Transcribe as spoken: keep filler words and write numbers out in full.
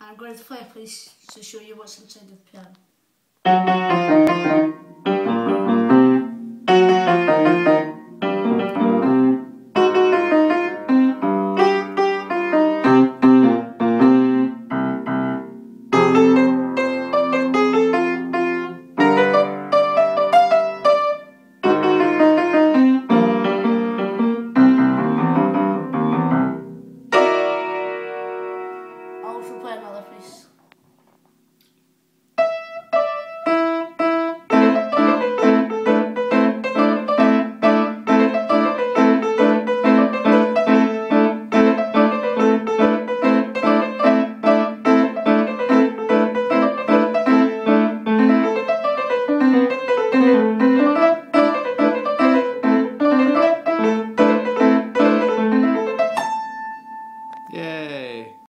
I'm going to play a piece to show you what's inside the piano. I'll also play another piece.